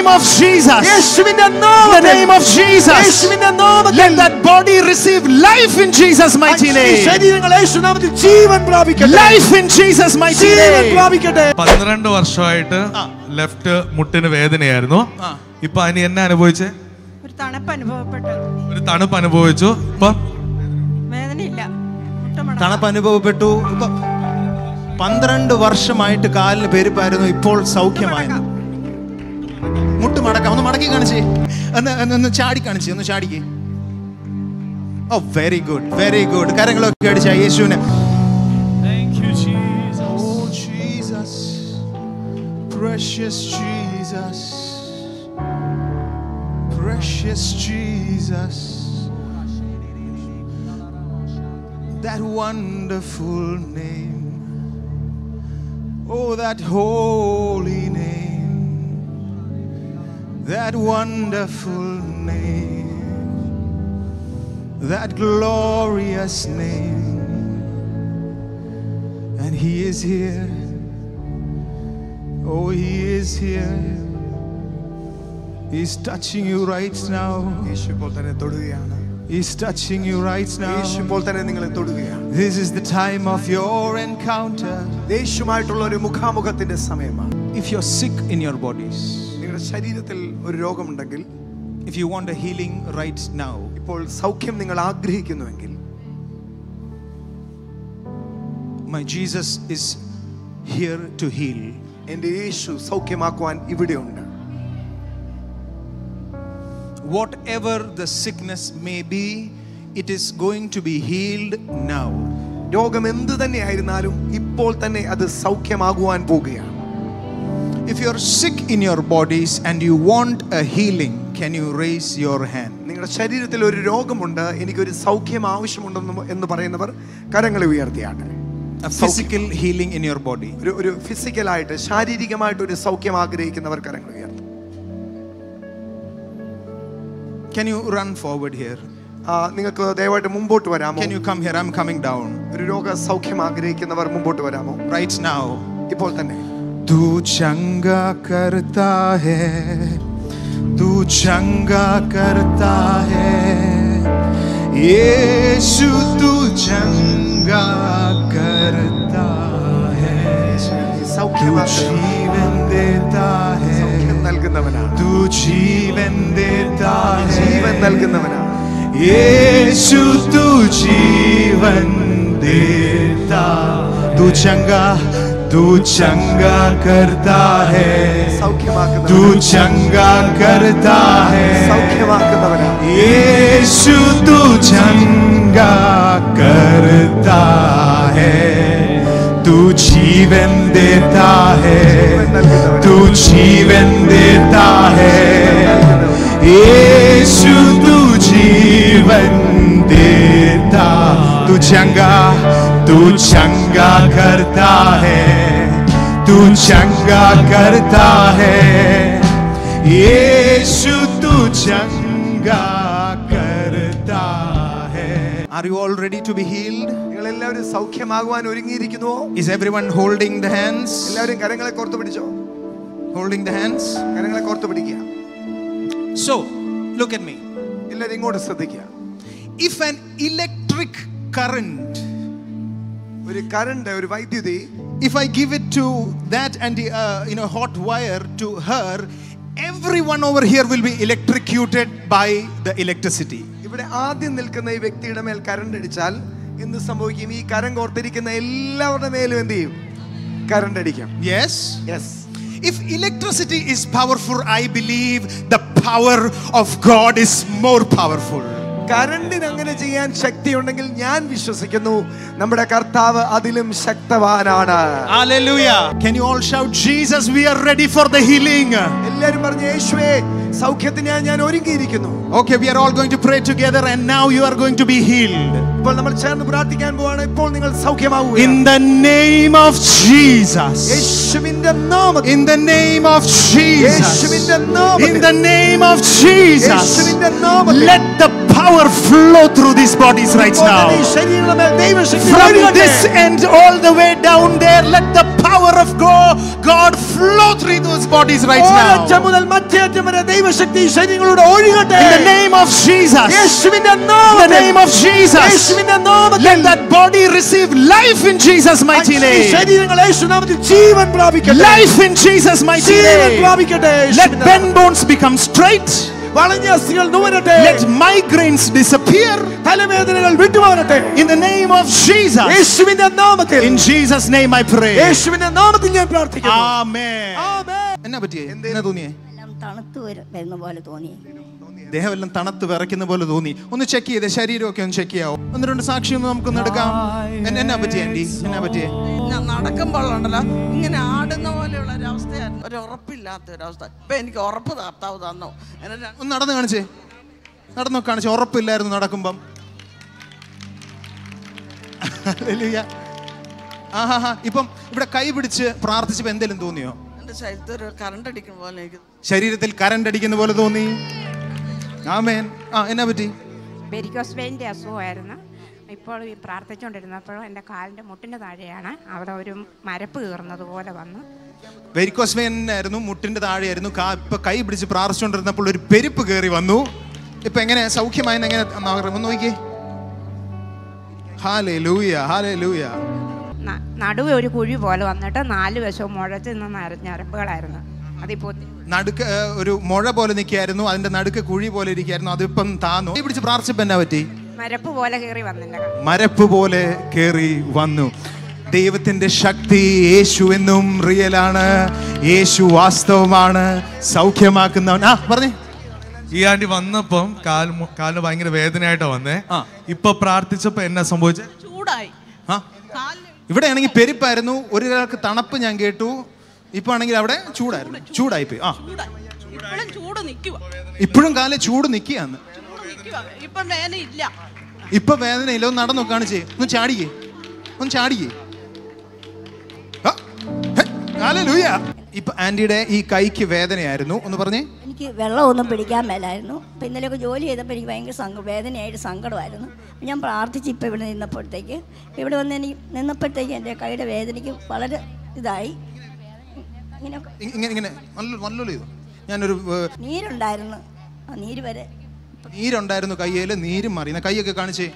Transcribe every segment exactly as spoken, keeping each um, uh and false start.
name of Jesus. The name of Jesus. Let that body receive life in Jesus' mighty name. Life in Jesus' mighty name. പന്ത്രണ്ട് വർഷമായിട്ട് left മുട്ടിന് വേദനയായിരുന്നു. ഇപ്പൊ അതിന് എന്നെ അനുഭവിച്ചേ? ഒരു തണുപ്പ് അനുഭവപ്പെട്ടു. ഒരു തണുപ്പ് അനുഭവിച്ചു. ഇപ്പൊ വേദനയില്ല. തണുപ്പ് അനുഭവപ്പെട്ടു. ഇപ്പൊ പന്ത്രണ്ട് വർഷമായിട്ട് കാലിന് പെരുപ്പായിരുന്നു, ഇപ്പോൾ സൗഖ്യമായി. മുട്ട് മടക്കാം. ഒന്ന് മടക്കി കാണിച്ചേ. ഒന്ന് ചാടി കാണിച്ചേ. ഒന്ന് ചാടിക്കേ. ഓ വെരി ഗുഡ്, വെരി ഗുഡ്. കരങ്ങളൊക്കെ അടിച്ച യേശുവിനെ. Thank you Jesus. Oh Jesus. Precious Jesus. Precious Jesus. That wonderful name. Oh, that holy name. That wonderful name. That glorious name. And he is here. Oh, he is here. He's touching you right now. He's touching you right now. This is the time of your encounter. If you're sick in your bodies, if you want a healing right now, my Jesus is here to heal. Whatever the sickness may be, it is going to be healed now. If you are sick in your bodies and you want a healing, can you raise your hand? A physical healing in your body. Can you run forward here? Can you come here? I'm coming down. Right now. Tu changa karta hai, tu changa karta hai, Yeshu tu changa karta hai, tu jeevan deta hai, tu jeevan deta hai, Yeshu tu jeevan deta, tu changa तू चंगा करता है, तू चंगा करता है, यीशु तू चंगा करता है, तू जीवन देता है, तू जीवन देता है, यीशु तू जीवन देता, तू चंगा तू चंगा करता है, तू चंगा करता है, यीशु तू चंगा करता है. Are you all ready to be healed? Is everyone holding the hands? Holding the hands? So, look at me. If an electric current, if I give it to that and uh, you know hot wire to her, everyone over here will be electrocuted by the electricity. Yes? Yes. If electricity is powerful, I believe the power of God is more powerful. കറണ്ടിന് അങ്ങനെ ചെയ്യാൻ ശക്തി ഉണ്ടെങ്കിൽ ഞാൻ വിശ്വസിക്കുന്നു നമ്മുടെ കർത്താവ് അതിലും ശക്തവാനാണ്. Hallelujah. Can you all shout Jesus, we are ready for the healing? എല്ലാവരും പറഞ്ഞു യേശുവേ സൗഖ്യത്തിനായി ഞാൻ ഒരുങ്ങിയിരിക്കുന്നു. Okay, we are all going to pray together and now you are going to be healed. ഇപ്പോൾ നമ്മൾ ചേർന്ന് പ്രാർത്ഥിക്കാൻ പോവാണ്. ഇപ്പോൾ നിങ്ങൾ സൗഖ്യമാവുക. In the name of Jesus. യേശുവിന്റെ നാമത്തിൽ. In the name of Jesus. യേശുവിന്റെ നാമത്തിൽ. In the name of Jesus. യേശുവിന്റെ നാമത്തിൽ. Let the power flow through these bodies right now. From this end all the way down there, let the power of God, God flow through those bodies right now. ദൈവശക്തി ശരീരങ്ങളുടെ ഒഴുകട്ടെ. In the name of Jesus. യേശുവിന്റെ In the നാമത്തിൽ. name of Jesus. യേശുവിന്റെ നാമത്തിൽ. Let that body receive life in Jesus' mighty ഈ name. ശരീരങ്ങൾ യേശു നാമത്തിൽ ജീവൻ പ്രാപിക്കട്ടെ. Life in Jesus' mighty Jeevan name. പ്രാപിക്കട്ടെ. Let bent bones become straight. വളഞ്ഞ അസ്ഥികൾ നിവരട്ടെ. Let migraines disappear. തലവേദനകൾ വിട്ടുമാറട്ടെ. In the name of Jesus. യേശുവിന്റെ നാമത്തിൽ. In Jesus' name I pray. യേശുവിന്റെ നാമത്തിൽ ഞാൻ പ്രാർത്ഥിക്കുന്നു. Amen. ആമേൻ. എന്നാ പറ്റിയേ? എന്നാ തോന്നിയേ? എല്ലാം തണുത്തു വരുന്ന പോലെ തോന്നി. ദേഹമെല്ലാം തണുത്ത് വിറയ്ക്കുന്ന പോലെ തോന്നി. ഒന്ന് ചെക്ക് ചെയ്തേ, ശരീരമൊക്കെ ഒന്ന് ചെക്ക് ചെയ്യാവോ? ഒന്ന് രണ്ട് സാക്ഷി ഒന്ന് നമുക്കൊന്ന് എടുക്കാം. എന്ന- എന്നാ പറ്റിയേ ആന്റി? എന്നാ പറ്റിയേ? ഞാൻ നടക്കുമ്പോഴുണ്ടല്ലോ ഇങ്ങനെ ആടുന്ന പോലെയുള്ള ഒരു അവസ്ഥയായിരുന്നു. ഒരു ഉറപ്പില്ലാത്ത ഒരു അവസ്ഥ. ഇപ്പൊ എനിക്ക് ഉറപ്പ് താത്താവ് തന്നു. എന്നെ ര- ഒന്ന് നടന്ന് കാണിച്ചേ, നടന്നു കാണിച്ചേ. ഉറപ്പില്ലായിരുന്നു നടക്കുമ്പം. ഹല്ലേലൂയ. ആഹാ ഹാ. ഇപ്പം ഇവിടെ കൈ പിടിച്ച് പ്രാർത്ഥിച്ചപ്പോ എന്തെങ്കിലും തോന്നിയോ? എന്റെ ശരീരത്തിൽ ഒരു കറണ്ട് അടിക്കുന്ന പോലെ എനിക്ക് ശരീരത്തിൽ കറണ്ട് അടിക്കുന്ന പോലെ തോന്നി. ആമേൻ. ആ എന്നാ പറ്റി? വെരിക്കോസ് വെയിൻ്റെ അസുഖമായിരുന്നു. ഇപ്പോൾ ഈ പ്രാർത്ഥിച്ചുകൊണ്ടിരുന്നപ്പോൾ എൻ്റെ കാലിൻ്റെ മുട്ടിൻ്റെ താഴെയാണ് അവിടെ ഒരു മരപ്പ് കയറുന്നത് പോലെ വന്നു. വെരിക്കോസ് വെയിൻ ആയിരുന്നു, മുട്ടിന്റെ താഴെയായിരുന്നു. ഇപ്പൊ കൈ പിടിച്ച് പ്രാർത്ഥിച്ചുകൊണ്ടിരുന്നപ്പോൾ ഒരു പെരുപ്പ് കയറി വന്നു. ഇപ്പൊ എങ്ങനെ സൗഖ്യമായെന്ന് എങ്ങനെ ഒന്ന് നോക്കിയേ. ഹല്ലേലൂയ, ഹല്ലേലൂയ. ന- നടുവ് ഒരു കുഴി പോലെ വന്നിട്ട് നാല് വശവും മുഴച്ച് നിന്ന ഞരമ്പുകളായിരുന്നു. അതിപ്പോൾ നടുക്ക് ഏർ, ഒരു മുഴ പോലെ നിൽക്കായിരുന്നു, അതിന്റെ നടുക്ക് കുഴി പോലെ ഇരിക്കായിരുന്നു. അതിപ്പം താന്നു. കൈ പിടിച്ച് പ്രാർത്ഥിച്ചപ്പോ എന്നാ പറ്റി? മരപ്പ് പോലെ കയറി വന്നില്ല. മരപ്പ് പോലെ കയറി വന്നു. ദൈവത്തിന്റെ ശക്തി യേശു എന്നും റിയലാണ്. യേശു വാസ്തവമാണ്, സൗഖ്യമാക്കുന്നവൻ. ആ പറഞ്ഞേ. ഈ ആണ്ടി വന്നപ്പം കാൽ കാലിന് ഭയങ്കര വേദനയായിട്ടാ വന്നേ. ആ. ഇപ്പൊ പ്രാർത്ഥിച്ചപ്പോ എന്നാ സംഭവിച്ചത്? ചൂടായി. ആ ഇവിടെ ആണെങ്കിൽ പെരുപ്പായിരുന്നു, ഒരാൾക്ക് തണുപ്പ് ഞാൻ കേട്ടു. ഇപ്പൊ ആണെങ്കിൽ അവിടെ ചൂടായിരുന്നു, ചൂടായി പോയി. ആ ഇപ്പോഴും ചൂട് നിൽക്കുക. ഇപ്പോഴും കാലം ചൂട് നിൽക്കുകയാണ്. ഇപ്പൊ വേദന ഇല്ല. ഇപ്പൊ വേദനയില്ല. ഒന്ന് നടന്നു കാണിച്ചേ, ഒന്ന് ചാടിക്കേ, ഒന്ന് ചാടിക്കേ. ഹല്ലേലൂയ. ഇപ്പൊ ആന്റിയുടെ ഈ കൈക്ക് വേദനയായിരുന്നു, ഒന്ന് പറഞ്ഞേ. എനിക്ക് വെള്ളമൊന്നും പിടിക്കാൻ മേലായിരുന്നു. അപ്പം ഇന്നലെയൊക്കെ ജോലി ചെയ്തപ്പോൾ എനിക്ക് ഭയങ്കര സങ്ക വേദനയായിട്ട് സങ്കടമായിരുന്നു. ഞാൻ പ്രാർത്ഥിച്ച് ഇപ്പോൾ ഇവിടെ നിന്നപ്പോഴത്തേക്ക് ഇവിടെ വന്ന് എനിക്ക് നിന്നപ്പോഴത്തേക്ക് എൻ്റെ കൈയുടെ വേദനയ്ക്ക് വളരെ ഇതായി. ഇങ്ങനെയൊക്കെ ഇങ്ങനെ ഇങ്ങനെ നല്ല നല്ലല്ലോ ഇത്. ഞാനൊരു ഏർ, നീരുണ്ടായിരുന്നു. ആ നീര് വരെ നീരുണ്ടായിരുന്നു കയ്യിൽ, നീരും മാറി. എന്നാ കൈയൊക്കെ കാണിച്ചേ,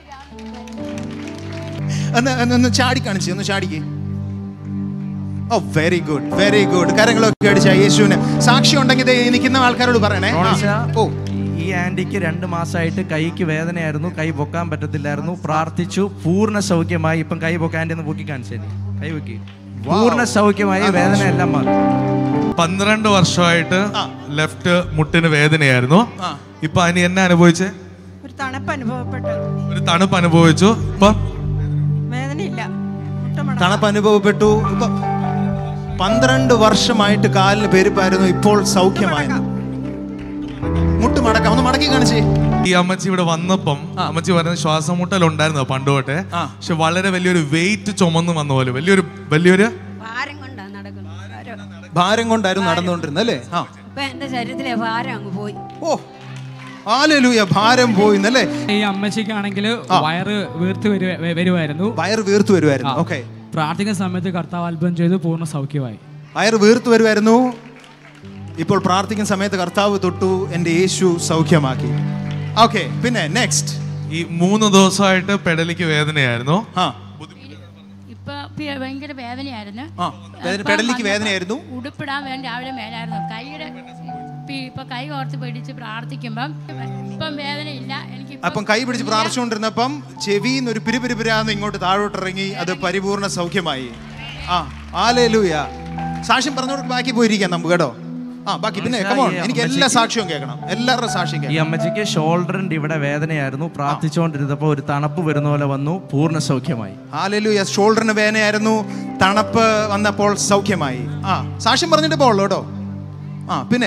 ഒന്ന് ഒന്ന് ചാടി കാണിച്ചേ, ഒന്ന് ചാടിക്കേ. ഓ വെരി ഗുഡ്, വെരി ഗുഡ്. കരങ്ങളൊക്കെ അടിച്ച യേശുവിന് സാക്ഷി ഉണ്ടെങ്കിൽ ദേ നിൽക്കുന്ന ആൾക്കാരോട് പറയണേ. ഓ ഈ ആന്റിക്ക് രണ്ട് മാസമായിട്ട് കൈക്ക് വേദനയായിരുന്നു, കൈ പൊക്കാൻ പറ്റത്തില്ലായിരുന്നു. പ്രാർത്ഥിച്ചു, പൂർണ്ണ സൗഖ്യമായി. ഇപ്പം കൈ പൊക്കാൻ ആന്റി ഒന്ന് പൊക്കി കാണിച്ചേ, കൈ പൊക്കി. പൂർണ്ണ സൗഖ്യമായി, വേദന എല്ലാം മാറി. പന്ത്രണ്ട് വർഷമായിട്ട് ലെഫ്റ്റ് മുട്ടിന് വേദനയായിരുന്നു. ഇപ്പൊ അതിന് എന്നെ അനുഭവിച്ചേ? ഒരു തണുപ്പ് അനുഭവപ്പെട്ടു. ഒരു തണുപ്പ് അനുഭവിച്ചു. ഇപ്പൊ വേദനയില്ല. മുട്ടമട തണുപ്പ് അനുഭവപ്പെട്ടു. ഇപ്പൊ പന്ത്രണ്ട് വർഷമായിട്ട് കാലിന് പെരുപ്പായിരുന്നു, ഇപ്പോൾ സൗഖ്യമായിരുന്നു. മുട്ട് മടക്കാം, ഒന്ന് മടക്കി കാണിച്ചേ. ഈ അമ്മച്ചി ഇവിടെ വന്നപ്പം അമ്മച്ചി പറയുന്നത് ശ്വാസം മുട്ടലുണ്ടായിരുന്നു പണ്ട് തൊട്ടേ. പക്ഷെ വളരെ വലിയൊരു വെയിറ്റ് ചുമന്ന് വന്ന പോലെ വലിയൊരു വലിയൊരു ഭാരം കൊണ്ടാണ് നടക്കുന്നത്. ഭാരം കൊണ്ടായിരുന്നു നടന്നുകൊണ്ടിരുന്നത് അല്ലേ? ആ ഇപ്പം എൻ്റെ ശരീരത്തിലെ ഭാരം അങ്ങ് പോയി. ഓ ഹല്ലേലൂയ, ഭാരം പോയിന്നല്ലേ. ഈ അമ്മച്ചിക്കാണെങ്കിൽ വയറ് വീർത്ത് വരു- വരുമായിരുന്നു. വയറ് വീർത്തു വരുമായിരുന്നു. ഓക്കെ. പ്രാർത്ഥിക്കുന്ന സമയത്ത് കർത്താവ് അത്ഭുതം ചെയ്തു, പൂർണ്ണ സൗഖ്യമായി. വയറ് വീർത്തു വരുമായിരുന്നു. ഇപ്പോൾ പ്രാർത്ഥിക്കുന്ന സമയത്ത് കർത്താവ് തൊട്ടു, എൻ്റെ യേശു സൗഖ്യമാക്കി. ഓക്കെ, പിന്നെ നെക്സ്റ്റ്. ഈ മൂന്ന് ദിവസമായിട്ട് പെടലിക്ക് വേദനയായിരുന്നു. ആ ഇപ്പൊ പി- ഭയങ്കര വേദനയായിരുന്നു. ആ വേദന- പെടലിക്ക് വേദനയായിരുന്നു. ഉടുപ്പിടാൻ വേണ്ടി രാവിലെ മേലായിരുന്നു. കൈയുടെ പി- ഇപ്പൊ കൈ ഓർത്ത് പിടിച്ച് പ്രാർത്ഥിക്കുമ്പം ഇപ്പം വേദനയില്ല എനിക്ക്. അപ്പം കൈ പിടിച്ച് പ്രാർത്ഥിച്ചുകൊണ്ടിരുന്നപ്പം ചെവിന്ന് ഒരു പിരിപിരിപിരാന്ന് ഇങ്ങോട്ട് താഴോട്ടിറങ്ങി, അത് പരിപൂർണ സൗഖ്യമായി. ആ ഹല്ലേലൂയ. സാക്ഷ്യം പറഞ്ഞോട്ട് ബാക്കി പോയിരിക്കാം നമുക്ക് കേട്ടോ. ആ ബാക്കി പിന്നെ കമോൺ, എനിക്ക് എല്ലാ സാക്ഷ്യവും കേൾക്കണം, എല്ലാവരുടെ സാക്ഷ്യം ഈ കേൾക്കണം. അമ്മച്ചിക്ക് ഷോൾഡറിന്റെ ഇവിടെ വേദനയായിരുന്നു. പ്രാർത്ഥിച്ചുകൊണ്ടിരുന്നപ്പോൾ ഒരു തണുപ്പ് വരുന്ന പോലെ വന്നു, പൂർണ്ണ സൗഖ്യമായി. ഹല്ലേലൂയ. ഷോൾഡറിന് വേദനയായിരുന്നു, തണുപ്പ് വന്നപ്പോൾ സൗഖ്യമായി. ആ സാക്ഷ്യം പറഞ്ഞിട്ട് പോളൂ കേട്ടോ. ആ പിന്നെ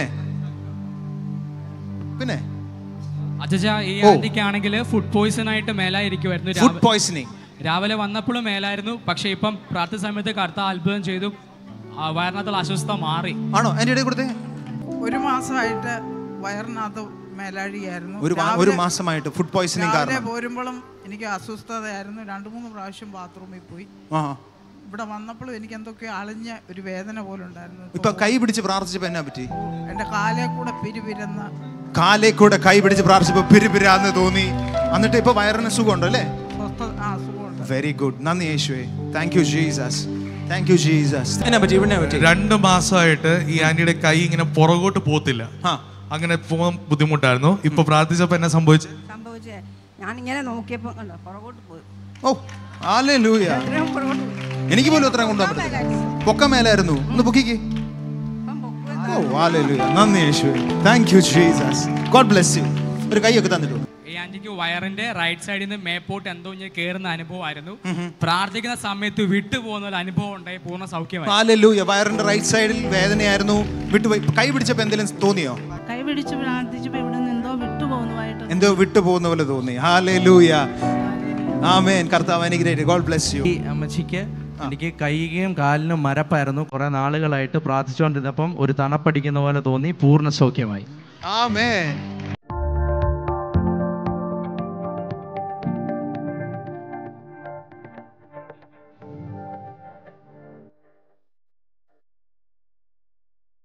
പിന്നെ അച്ഛാ ഈ ആന്റിക്കാണെങ്കിൽ ഫുഡ് പോയിസൺ ആയിട്ട് മേലായിരിക്കുമായിരുന്നു. ഫുഡ് പോയ്സണിങ് രാവിലെ വന്നപ്പോഴും മേലായിരുന്നു. പക്ഷെ ഇപ്പം പ്രാർത്ഥന സമയത്ത് കർത്താവ് അത്ഭുതം ചെയ്തു, വയറിനകത്തുള്ള അസ്വസ്ഥത മാറി. ആണോ? എൻ്റെ ഇടയിൽ കൊടുത്തേ. ഒരു മാസമായിട്ട് വയറിനകത്ത് മേലാഴിയായിരുന്നു. ഒരു മാ- ഒരു മാസമായിട്ട് ഫുഡ് പോയ്സണിങ് രാവിലെ കാരണം. പോരുമ്പോഴും എനിക്ക് അസ്വസ്ഥതയായിരുന്നു. രണ്ടു മൂന്ന് പ്രാവശ്യം ബാത്റൂമിൽ പോയി. ആ ഇവിടെ വന്നപ്പോഴും എനിക്ക് എന്തൊക്കെയോ അളിഞ്ഞ ഒരു വേദന പോലെ ഉണ്ടായിരുന്നു. ഇപ്പൊ കൈ പിടിച്ച് പ്രാർത്ഥിച്ചപ്പോ എന്നാ പറ്റി? എന്റെ കാലേ കൂടെ പിരിപിരുന്ന കാലേ കൂടെ കൈ പിടിച്ച് പ്രാർത്ഥിച്ചപ്പോ പിരിപിരാന്ന് തോന്നി. എന്നിട്ട് ഇപ്പൊ വയറിന് സുഖമുണ്ടോ അല്ലേ? Very good. നന്ദി യേശുവേ. Thank you Jesus. Thank you Jesus. എന്നാ പറ്റി? ഇവിടെ പറ്റി? രണ്ട് മാസമായിട്ട് ഈ ആന്റിയുടെ കൈ ഇങ്ങനെ പുറകോട്ട് പോത്തില്ല. അങ്ങനെ പോകാൻ ബുദ്ധിമുട്ടായിരുന്നു. ഇപ്പൊ പ്രാർത്ഥിച്ചപ്പോ എന്നാ സംഭവിച്ചു? സംഭവിച്ചേ ഞാൻ ഇങ്ങനെ നോക്കിയപ്പോ പുറകോട്ട് പോയി. ഓ ഹല്ലേലൂയ. എനിക്ക് പോലും ഉത്തരം കൊണ്ടുപോകാൻ പൊക്ക മേലായിരുന്നു. ഒന്ന് പൊക്കിക്ക്. ഓ ഹല്ലേലൂയ. നന്ദി യേശുവേ. Thank you Jesus. God bless you. ഒരു കൈയൊക്കെ തന്നിട്ടു. ഈ ആന്റിക്ക് വയറിന്റെ റൈറ്റ് സൈഡിൽ നിന്ന് മേപ്പോട്ട് എന്തോ ഇങ്ങനെ കേറുന്ന അനുഭവമായിരുന്നു. പ്രാർത്ഥിക്കുന്ന സമയത്ത് വിട്ടു പോകുന്ന ഒരു അനുഭവം ഉണ്ടായി. പൂർണ്ണ സൗഖ്യമായി. ഹല്ലേലൂയ. വയറിന്റെ റൈറ്റ് സൈഡിൽ വേദനയായിരുന്നു. വിട്ടുപോയി. കൈ പിടിച്ചപ്പോ എന്തെങ്കിലും തോന്നിയോ? കൈ പിടിച്ച് പ്രാർത്ഥിച്ചപ്പോ ഇവിടെ നിന്ന് എന്തോ വിട്ടുപോകുന്നതായിട്ട് എന്തോ വിട്ടു പോകുന്ന പോലെ തോന്നി. ഹല്ലേലൂയ. ആമേൻ. കർത്താവ് അനുഗ്രഹിക്കട്ടെ. God bless you. ഈ അമ്മച്ചിക്ക് എനിക്ക് കൈയും കാലിനും മരപ്പായിരുന്നു. കുറെ നാളുകളായിട്ട് പ്രാർത്ഥിച്ചുകൊണ്ടിരുന്നപ്പം ഒരു തണുപ്പടിക്കുന്ന പോലെ തോന്നി. പൂർണ്ണ സൗഖ്യമായി. ആമേൻ.